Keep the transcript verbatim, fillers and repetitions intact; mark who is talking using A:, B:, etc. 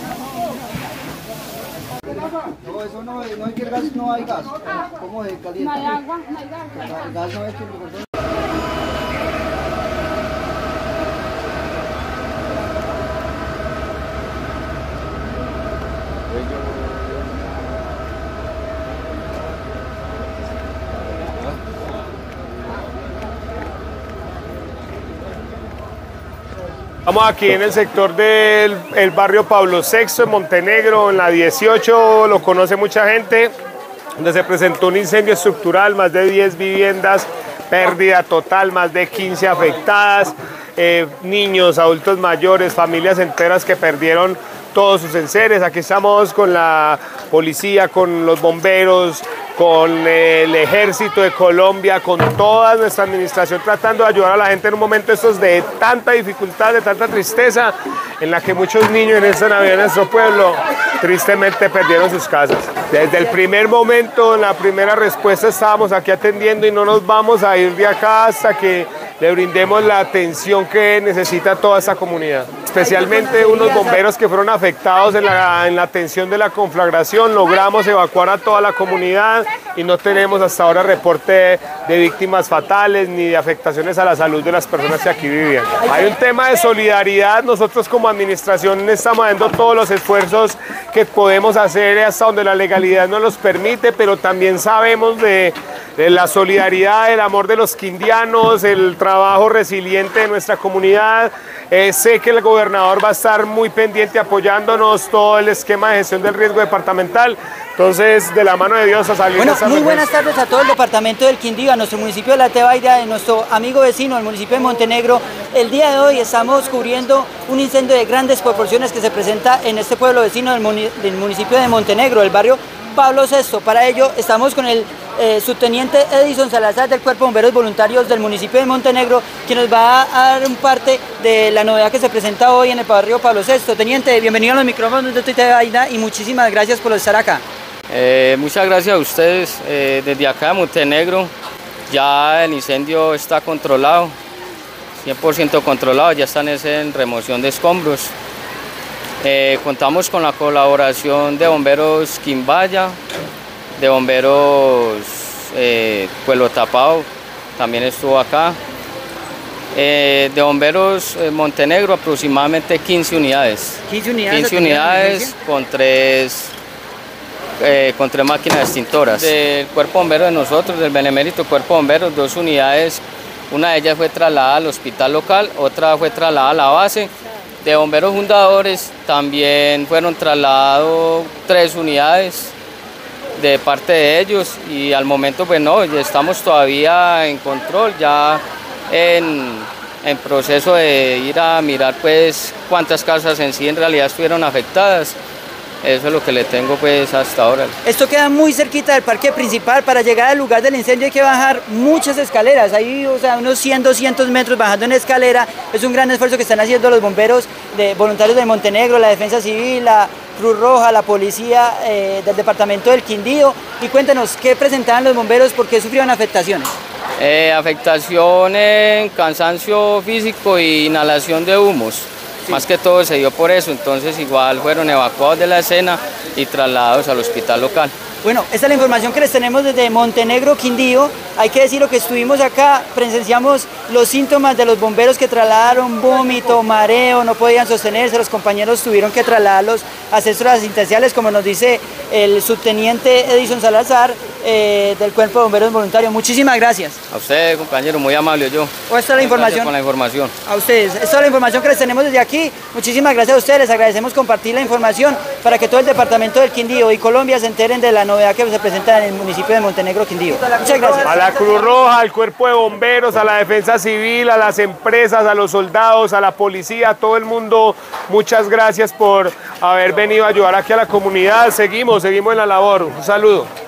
A: No, eso no, no hay que el gas, no hay gas. ¿Cómo se calienta?
B: No hay agua, no hay gas.
A: El gas no es que...
C: Estamos aquí en el sector del el barrio Pablo sexto en Montenegro, en la dieciocho, lo conoce mucha gente, donde se presentó un incendio estructural, más de diez viviendas, pérdida total, más de quince afectadas, eh, niños, adultos mayores, familias enteras que perdieron todos sus enseres. Aquí estamos con la policía, con los bomberos, con el ejército de Colombia, con toda nuestra administración tratando de ayudar a la gente en un momento estos de tanta dificultad, de tanta tristeza, en la que muchos niños en esta Navidad en nuestro pueblo tristemente perdieron sus casas. Desde el primer momento, en la primera respuesta estábamos aquí atendiendo y no nos vamos a ir de acá hasta que le brindemos la atención que necesita toda esta comunidad. Especialmente unos bomberos que fueron afectados en la, en la atención de la conflagración, logramos evacuar a toda la comunidad y no tenemos hasta ahora reporte de víctimas fatales ni de afectaciones a la salud de las personas que aquí vivían. Hay un tema de solidaridad, nosotros como administración estamos haciendo todos los esfuerzos que podemos hacer hasta donde la legalidad nos los permite, pero también sabemos de, de la solidaridad, el amor de los quindianos, el trabajo resiliente de nuestra comunidad. Eh, sé que el gobernador va a estar muy pendiente apoyándonos todo el esquema de gestión del riesgo departamental. Entonces, de la mano de Dios a salir.
D: Bueno, muy buenas tardes a todo el departamento del Quindío, a nuestro municipio de La Tebaida, a nuestro amigo vecino, el municipio de Montenegro. El día de hoy estamos cubriendo un incendio de grandes proporciones que se presenta en este pueblo vecino del, muni del municipio de Montenegro, el barrio Pablo sexto. Para ello estamos con el eh, subteniente Edison Salazar del Cuerpo de Bomberos Voluntarios del municipio de Montenegro, quien nos va a dar un parte de la novedad que se presenta hoy en el barrio Pablo sexto. Teniente, bienvenido a los micrófonos de Tebaida y muchísimas gracias por estar acá.
E: Eh, muchas gracias a ustedes. Eh, desde acá de Montenegro ya el incendio está controlado, cien por ciento controlado, ya están en remoción de escombros. Eh, contamos con la colaboración de bomberos Quimbaya, de bomberos eh, Pueblo Tapado, también estuvo acá, eh, de bomberos eh, Montenegro aproximadamente quince unidades.
D: quince unidades,
E: quince unidades con tres... Eh, con tres máquinas extintoras. Del cuerpo bombero de nosotros, del benemérito cuerpo bomberos, dos unidades, una de ellas fue trasladada al hospital local, otra fue trasladada a la base. De bomberos fundadores también fueron trasladados tres unidades de parte de ellos y al momento pues no, ya estamos todavía en control, ya en, en proceso de ir a mirar pues cuántas casas en sí en realidad estuvieron afectadas. Eso es lo que le tengo pues hasta ahora.
D: Esto queda muy cerquita del parque principal. Para llegar al lugar del incendio hay que bajar muchas escaleras, hay o sea, unos cien, doscientos metros bajando en escalera. Es un gran esfuerzo que están haciendo los bomberos de, voluntarios de Montenegro, la Defensa Civil, la Cruz Roja, la policía eh, del departamento del Quindío. Y cuéntanos, ¿qué presentaban los bomberos? ¿Por qué sufrieron afectaciones?
E: Eh, afectación en cansancio físico e inhalación de humos. Sí. Más que todo se dio por eso, entonces igual fueron evacuados de la escena y trasladados al hospital local.
D: Bueno, esta es la información que les tenemos desde Montenegro, Quindío. Hay que decir lo que estuvimos acá, presenciamos los síntomas de los bomberos que trasladaron vómito, mareo, no podían sostenerse, los compañeros tuvieron que trasladarlos a centros asistenciales, como nos dice el subteniente Edison Salazar eh, del Cuerpo de Bomberos Voluntarios. Muchísimas gracias.
E: A usted, compañero, muy amable yo.
D: O esta es la información.
E: Con la información.
D: A ustedes. Esta es la información que les tenemos desde aquí. Muchísimas gracias a ustedes, les agradecemos compartir la información para que todo el departamento del Quindío y Colombia se enteren de la novedad que se presenta en el municipio de Montenegro, Quindío. Muchas gracias.
C: A la Cruz Roja, al Cuerpo de Bomberos, a la Defensa Civil, a las empresas, a los soldados, a la policía, a todo el mundo, muchas gracias por haber venido a ayudar aquí a la comunidad. Seguimos, seguimos en la labor. Un saludo.